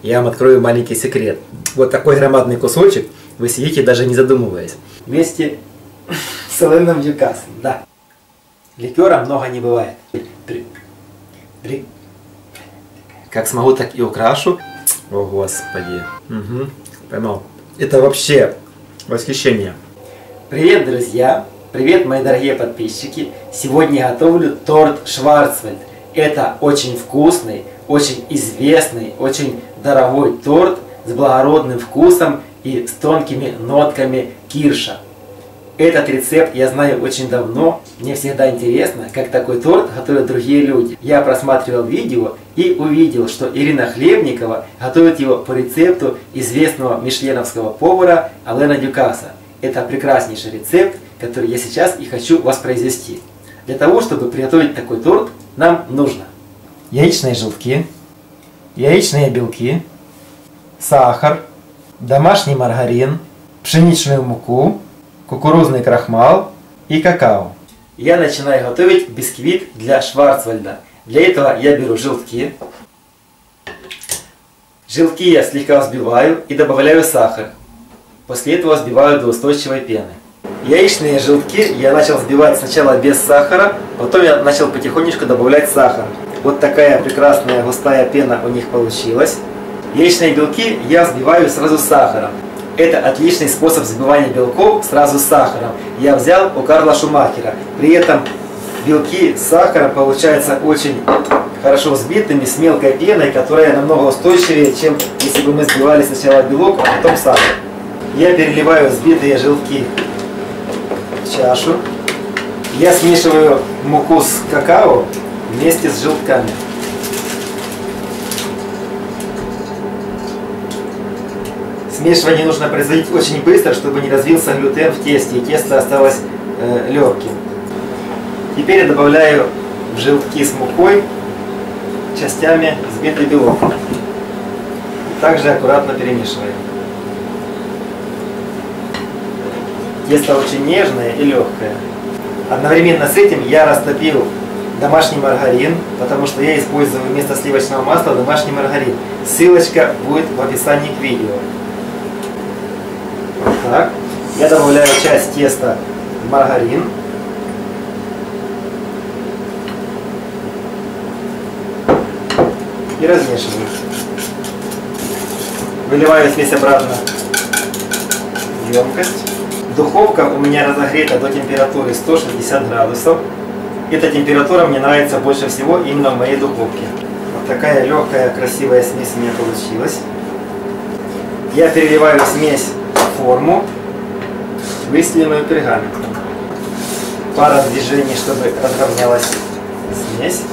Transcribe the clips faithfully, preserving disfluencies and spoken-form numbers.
Я вам открою маленький секрет. Вот такой громадный кусочек вы съедите, даже не задумываясь. Вместе с Оленой Дюкасом, да. Ликера много не бывает. Как смогу, так и украшу. О, Господи. Угу. Поймал. Это вообще восхищение. Привет, друзья. Привет, мои дорогие подписчики. Сегодня я готовлю торт Шварцвальд. Это очень вкусный, очень известный, очень дорогой торт с благородным вкусом и с тонкими нотками кирша. Этот рецепт я знаю очень давно. Мне всегда интересно, как такой торт готовят другие люди. Я просматривал видео и увидел, что Ирина Хлебникова готовит его по рецепту известного мишленовского повара Алена Дюкаса. Это прекраснейший рецепт, который я сейчас и хочу воспроизвести. Для того, чтобы приготовить такой торт, нам нужно яичные желтки, яичные белки, сахар, домашний маргарин, пшеничную муку, кукурузный крахмал и какао. Я начинаю готовить бисквит для Шварцвальда. Для этого я беру желтки. Желтки я слегка взбиваю и добавляю сахар. После этого взбиваю до устойчивой пены. Яичные желтки я начал взбивать сначала без сахара, потом я начал потихонечку добавлять сахар. Вот такая прекрасная густая пена у них получилась. Яичные белки я взбиваю сразу с сахаром. Это отличный способ взбивания белков сразу с сахаром. Я взял у Карла Шумахера. При этом белки с сахаром получаются очень хорошо взбитыми, с мелкой пеной, которая намного устойчивее, чем если бы мы взбивали сначала белок, а потом сахар. Я переливаю взбитые желтки в чашу. Я смешиваю муку с какао вместе с желтками. Смешивание нужно производить очень быстро, чтобы не развился глютен в тесте и тесто осталось э, легким. Теперь я добавляю в желтки с мукой частями взбитый белок. Также аккуратно перемешиваю. Тесто очень нежное и легкое. Одновременно с этим я растопил домашний маргарин, потому что я использую вместо сливочного масла домашний маргарин. Ссылочка будет в описании к видео. Вот так. Я добавляю часть теста в маргарин. И размешиваю. Выливаю смесь обратно в емкость. Духовка у меня разогрета до температуры сто шестьдесят градусов. Эта температура мне нравится больше всего именно в моей духовке. Вот такая легкая, красивая смесь у меня получилась. Я переливаю смесь в форму, выстеленную пергаментом. Пара движений, чтобы разровнялась смесь.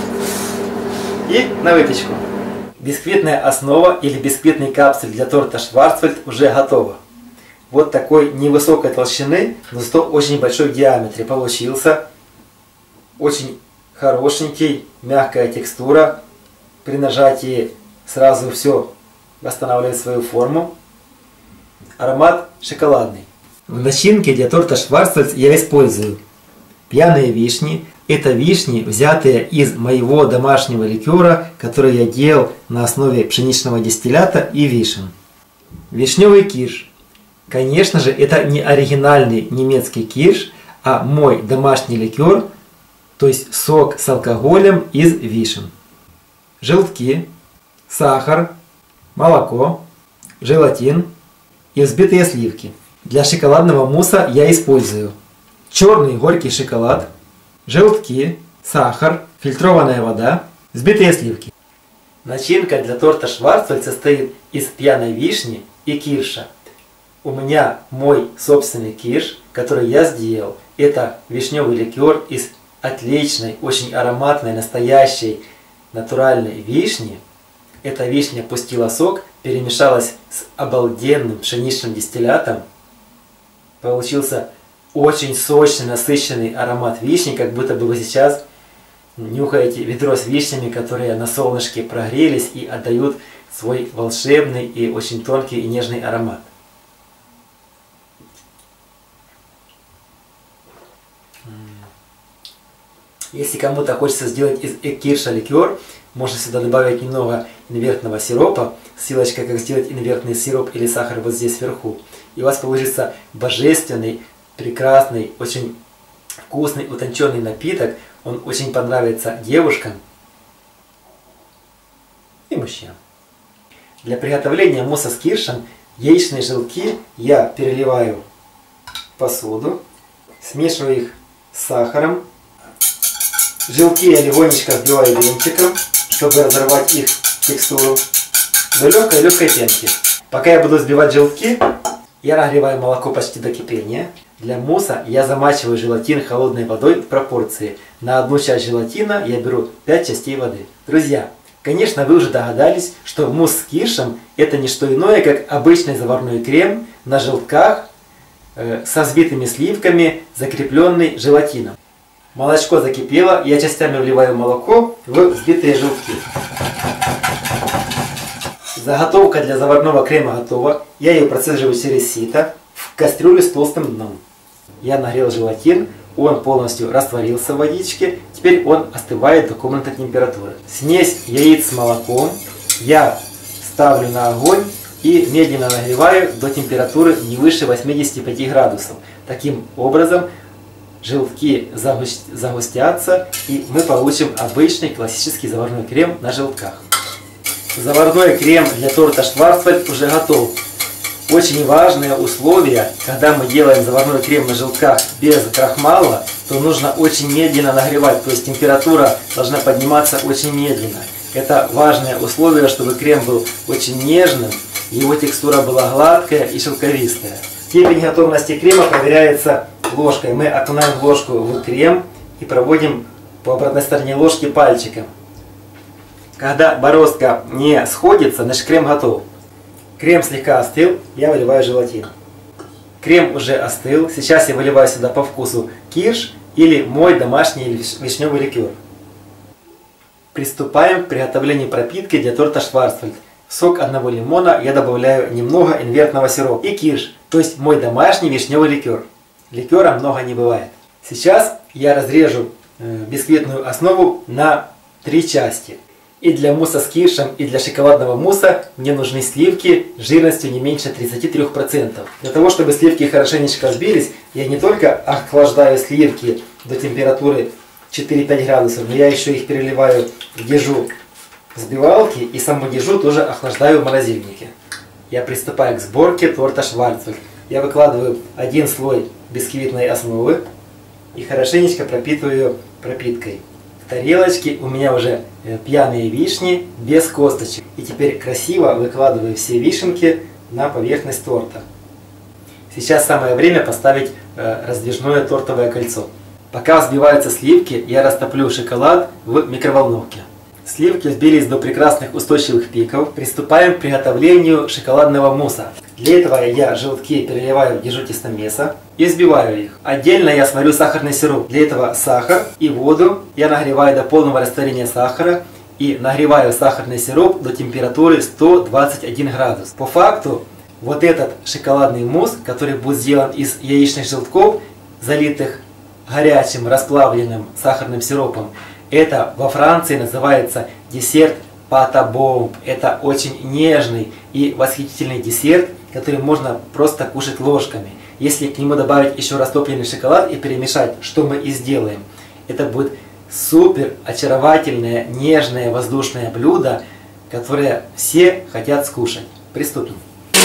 И на выпечку. Бисквитная основа или бисквитный капсуль для торта Шварцвальд уже готова. Вот такой невысокой толщины, но зато очень большой в диаметре получился. Очень хорошенький, мягкая текстура. При нажатии сразу все восстанавливает свою форму. Аромат шоколадный. В начинке для торта Шварцвальд я использую пьяные вишни. Это вишни, взятые из моего домашнего ликера, который я делал на основе пшеничного дистиллята и вишен. Вишневый кирш. Конечно же, это не оригинальный немецкий кирш, а мой домашний ликер, то есть сок с алкоголем из вишен. Желтки, сахар, молоко, желатин и взбитые сливки. Для шоколадного мусса я использую черный горький шоколад, желтки, сахар, фильтрованная вода, взбитые сливки. Начинка для торта Шварцвальд состоит из пьяной вишни и кирша. У меня мой собственный кирш, который я сделал. Это вишневый ликер из отличной, очень ароматной, настоящей, натуральной вишни. Эта вишня пустила сок, перемешалась с обалденным пшеничным дистиллятом. Получился очень сочный, насыщенный аромат вишни, как будто бы вы сейчас нюхаете ведро с вишнями, которые на солнышке прогрелись и отдают свой волшебный и очень тонкий и нежный аромат. Если кому-то хочется сделать из кирша ликер, можно сюда добавить немного инвертного сиропа. Ссылочка, как сделать инвертный сироп или сахар, вот здесь вверху. И у вас получится божественный, прекрасный, очень вкусный, утонченный напиток. Он очень понравится девушкам и мужчинам. Для приготовления мусса с киршем яичные желтки я переливаю в посуду, смешиваю их с сахаром. Желтки я легонечко взбиваю венчиком, чтобы разорвать их текстуру до легкой-легкой пенки. Пока я буду взбивать желтки, я нагреваю молоко почти до кипения. Для мусса я замачиваю желатин холодной водой в пропорции. На одну часть желатина я беру пять частей воды. Друзья, конечно, вы уже догадались, что мусс с киршем это не что иное, как обычный заварной крем на желтках э, со взбитыми сливками, закрепленный желатином. Молочко закипело, я частями вливаю молоко в взбитые желтки. Заготовка для заварного крема готова. Я ее процеживаю через сито в кастрюлю с толстым дном. Я нагрел желатин, он полностью растворился в водичке. Теперь он остывает до комнатной температуры. Смесь яиц с молоком я ставлю на огонь и медленно нагреваю до температуры не выше восьмидесяти пяти градусов. Таким образом желтки загустятся и мы получим обычный классический заварной крем на желтках. Заварной крем для торта Шварцвальд уже готов. Очень важное условие, когда мы делаем заварной крем на желтках без крахмала, то нужно очень медленно нагревать, то есть температура должна подниматься очень медленно. Это важное условие, чтобы крем был очень нежным, его текстура была гладкая и шелковистая. Степень готовности крема проверяется ложкой. Мы окунаем ложку в крем и проводим по обратной стороне ложки пальчиком. Когда бороздка не сходится, наш крем готов. Крем слегка остыл, я выливаю желатин. Крем уже остыл, сейчас я выливаю сюда по вкусу кирш или мой домашний вишневый ликер. Приступаем к приготовлению пропитки для торта Шварцвальд. В сок одного лимона я добавляю немного инвертного сиропа и кирш, то есть мой домашний вишневый ликер. Ликера много не бывает. Сейчас я разрежу бисквитную основу на три части. И для мусса с киршем, и для шоколадного мусса мне нужны сливки жирностью не меньше тридцати трёх процентов. Для того, чтобы сливки хорошенечко взбились, я не только охлаждаю сливки до температуры четыре-пять градусов, но я еще их переливаю в дежу взбивалки и саму дежу тоже охлаждаю в морозильнике. Я приступаю к сборке торта Шварцвальд. Я выкладываю один слой бисквитной основы и хорошенечко пропитываю ее пропиткой. В тарелочке у меня уже пьяные вишни без косточек. И теперь красиво выкладываю все вишенки на поверхность торта. Сейчас самое время поставить раздвижное тортовое кольцо. Пока взбиваются сливки, я растоплю шоколад в микроволновке. Сливки взбились до прекрасных устойчивых пиков. Приступаем к приготовлению шоколадного мусса. Для этого я желтки переливаю в дежу тестомеса и взбиваю их. Отдельно я сварю сахарный сироп. Для этого сахар и воду я нагреваю до полного растворения сахара и нагреваю сахарный сироп до температуры сто двадцать один градус. По факту, вот этот шоколадный мусс, который будет сделан из яичных желтков, залитых горячим расплавленным сахарным сиропом, это во Франции называется десерт пата-бомб. Это очень нежный и восхитительный десерт, который можно просто кушать ложками. Если к нему добавить еще растопленный шоколад и перемешать, что мы и сделаем, это будет супер очаровательное, нежное, воздушное блюдо, которое все хотят скушать. Приступим.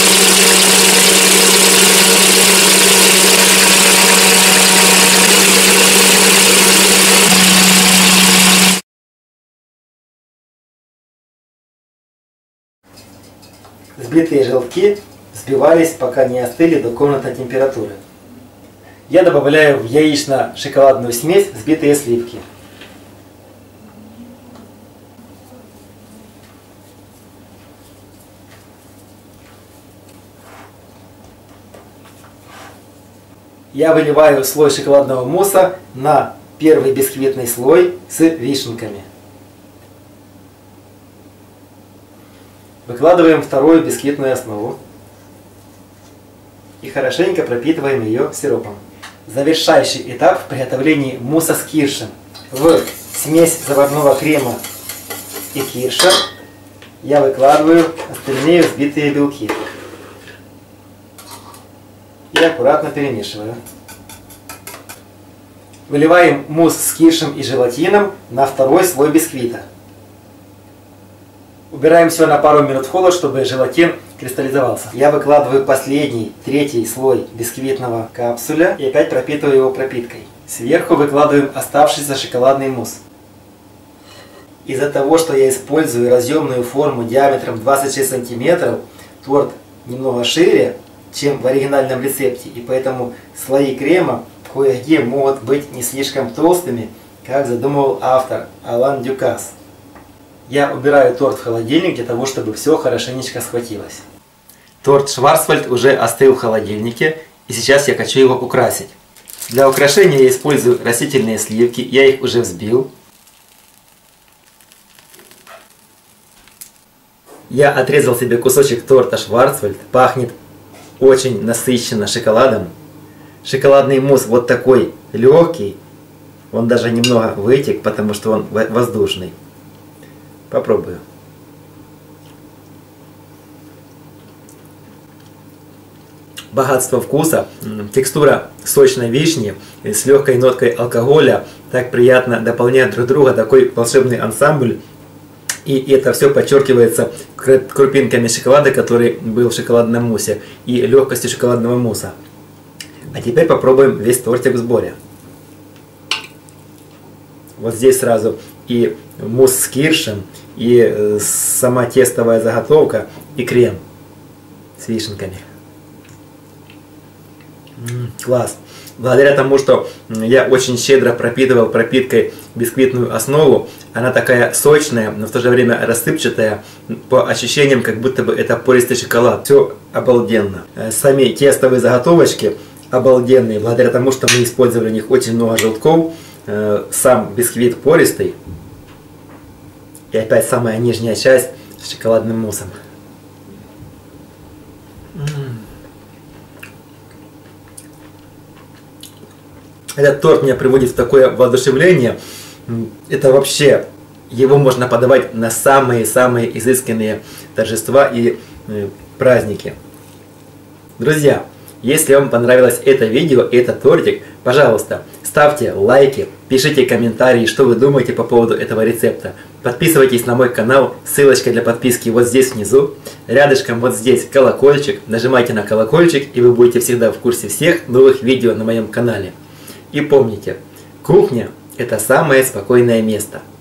Взбитые желтки взбивались, пока не остыли до комнатной температуры. Я добавляю в яично-шоколадную смесь взбитые сливки. Я выливаю слой шоколадного мусса на первый бисквитный слой с вишенками. Выкладываем вторую бисквитную основу и хорошенько пропитываем ее сиропом. Завершающий этап в приготовлении мусса с киршем. В смесь заварного крема и кирша я выкладываю остальные взбитые белки. И аккуратно перемешиваю. Выливаем мусс с киршем и желатином на второй слой бисквита. Убираем все на пару минут в холод, чтобы желатин кристаллизовался. Я выкладываю последний, третий слой бисквитного капсуля и опять пропитываю его пропиткой. Сверху выкладываем оставшийся шоколадный мусс. Из-за того, что я использую разъемную форму диаметром двадцать шесть сантиметров, торт немного шире, чем в оригинальном рецепте, и поэтому слои крема кое-где могут быть не слишком толстыми, как задумывал автор Алан Дюкас. Я убираю торт в холодильник для того, чтобы все хорошенечко схватилось. Торт Шварцвальд уже остыл в холодильнике, и сейчас я хочу его украсить. Для украшения я использую растительные сливки, я их уже взбил. Я отрезал себе кусочек торта Шварцвальд, пахнет очень насыщенно шоколадом. Шоколадный мусс вот такой легкий, он даже немного вытек, потому что он воздушный. Попробую. Богатство вкуса, текстура сочной вишни с легкой ноткой алкоголя так приятно дополняют друг друга, такой волшебный ансамбль. И это все подчеркивается крупинками шоколада, который был в шоколадном муссе, и легкостью шоколадного мусса. А теперь попробуем весь тортик в сборе. Вот здесь сразу и мусс с киршем, и сама тестовая заготовка, и крем с вишенками. М-м, класс! Благодаря тому, что я очень щедро пропитывал пропиткой бисквитную основу, она такая сочная, но в то же время рассыпчатая, по ощущениям, как будто бы это пористый шоколад. Все обалденно. Сами тестовые заготовочки обалденные, благодаря тому, что мы использовали в них очень много желтков. Сам бисквит пористый. И опять самая нижняя часть с шоколадным муссом. Этот торт меня приводит в такое воодушевление. Это вообще, его можно подавать на самые-самые изысканные торжества и праздники. Друзья, если вам понравилось это видео и этот тортик, пожалуйста, ставьте лайки, пишите комментарии, что вы думаете по поводу этого рецепта. Подписывайтесь на мой канал, ссылочка для подписки вот здесь внизу. Рядышком вот здесь колокольчик, нажимайте на колокольчик, и вы будете всегда в курсе всех новых видео на моем канале. И помните, кухня – это самое спокойное место.